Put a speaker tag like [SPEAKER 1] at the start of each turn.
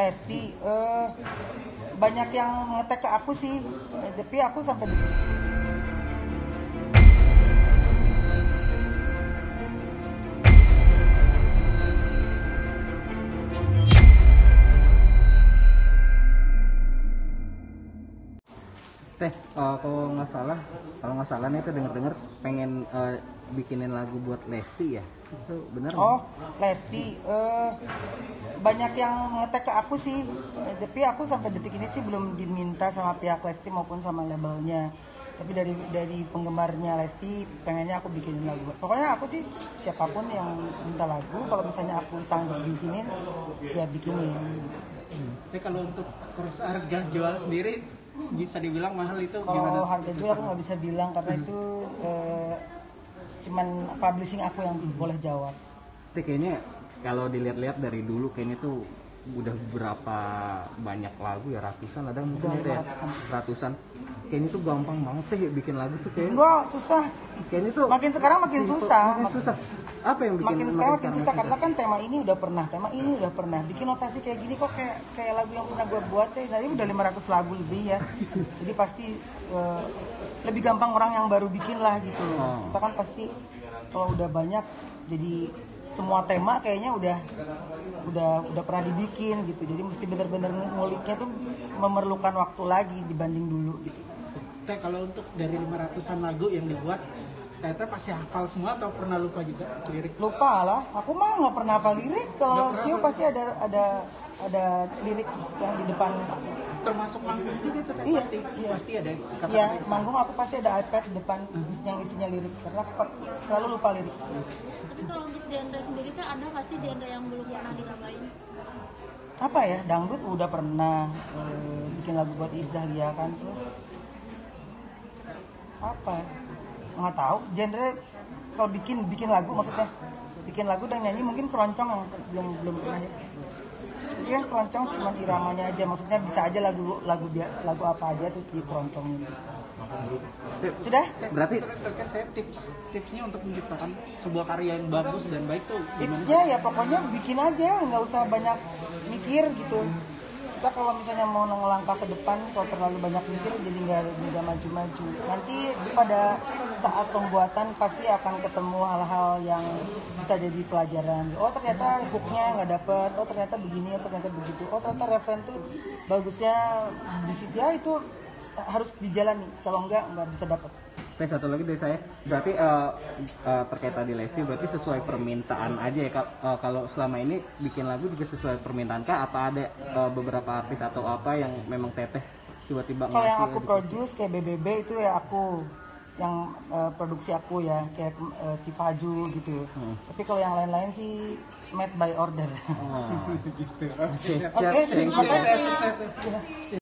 [SPEAKER 1] Lesti, banyak yang ngetek ke aku sih, tapi aku sampai
[SPEAKER 2] kalau nggak salah nih tuh dengar pengen bikinin lagu buat Lesti ya, itu benar nggak?
[SPEAKER 1] Oh, Lesti, banyak yang ngetek ke aku sih, tapi aku sampai detik ini sih belum diminta sama pihak Lesti maupun sama labelnya. Tapi dari penggemarnya Lesti pengennya aku bikinin lagu. Pokoknya aku sih siapapun yang minta lagu, kalau misalnya aku sanggup bikinin, ya bikinin.
[SPEAKER 3] Tapi kalau untuk terus harga jual sendiri bisa dibilang mahal itu
[SPEAKER 1] Kalau
[SPEAKER 3] gimana?
[SPEAKER 1] harga jual aku nggak bisa bilang karena itu cuman publishing aku yang boleh jawab.
[SPEAKER 2] Tapi kayaknya kalau dilihat-lihat dari dulu kayaknya tuh udah berapa banyak lagu ya, ratusan ada mungkin ya, ratusan. Kayaknya tuh gampang banget deh bikin lagu tuh kayak.
[SPEAKER 1] Enggak, susah.
[SPEAKER 2] Kayaknya tuh
[SPEAKER 1] Makin sekarang makin susah.
[SPEAKER 2] Makin susah. Apa yang bikin
[SPEAKER 1] Makin sekarang makin susah
[SPEAKER 2] susah?
[SPEAKER 1] karena kan tema ini udah pernah. Bikin notasi kayak gini kok kayak lagu yang pernah gue buat deh. Tadi udah 500 lagu lebih ya. Jadi pasti lebih gampang orang yang baru bikin lah gitu. Kita kan pasti kalau udah banyak jadi semua tema kayaknya udah pernah dibikin gitu. Jadi mesti benar-benar nguliknya tuh memerlukan waktu lagi dibanding dulu gitu.
[SPEAKER 3] Teh, kalau untuk dari 500-an lagu yang dibuat, Teh pasti hafal semua atau pernah lupa juga lirik?
[SPEAKER 1] Lupa lah, aku mah nggak pernah hafal lirik. Kalau Sio pasti ada lirik yang di depan.
[SPEAKER 3] Termasuk manggung juga tuh Teh,
[SPEAKER 1] Iya,
[SPEAKER 3] pasti ada kata-kata
[SPEAKER 1] Iya,
[SPEAKER 3] yang sama.
[SPEAKER 1] manggung aku pasti ada iPad di depan yang isinya lirik karena aku selalu lupa lirik.
[SPEAKER 4] Tapi kalau untuk genre sendiri kan ada nggak sih genre yang belum pernah dicobain?
[SPEAKER 1] Apa ya, dangdut udah pernah bikin lagu buat Iis Dahlia kan, terus apa ya? Nggak tahu genre. Kalau bikin lagu maksudnya bikin lagu dan nyanyi mungkin keroncong yang belum pernah ya. Jadi kan keroncong cuma iramanya aja, maksudnya bisa aja lagu apa aja terus dikeroncongin. Sudah?
[SPEAKER 2] Berarti
[SPEAKER 3] Terkait saya tipsnya untuk menciptakan sebuah karya yang bagus dan baik tuh gimana sih?
[SPEAKER 1] Tipsnya ya pokoknya bikin aja, nggak usah banyak mikir gitu. Kita kalau misalnya mau ngelangkah ke depan, kalau terlalu banyak mikir jadi nggak maju-maju. Nanti pada saat pembuatan pasti akan ketemu hal-hal yang bisa jadi pelajaran. Oh ternyata hooknya nggak dapet, oh ternyata begini, oh ternyata begitu, oh ternyata referen tuh bagusnya di situ ya, itu harus dijalani. Kalau nggak bisa dapet.
[SPEAKER 2] satu lagi dari saya, berarti terkait tadi Lesti, berarti sesuai permintaan aja ya. Kalau selama ini bikin lagu juga sesuai permintaan kah? Apa ada beberapa artis atau apa yang memang Teteh tiba-tiba
[SPEAKER 1] Kalau yang
[SPEAKER 2] ngasih
[SPEAKER 1] aku produce kayak BBB itu ya aku yang produksi aku ya, kayak si Faju gitu. Tapi kalau yang lain-lain sih made by order.
[SPEAKER 2] Oh.
[SPEAKER 3] Gitu.
[SPEAKER 1] Oke, terima kasih.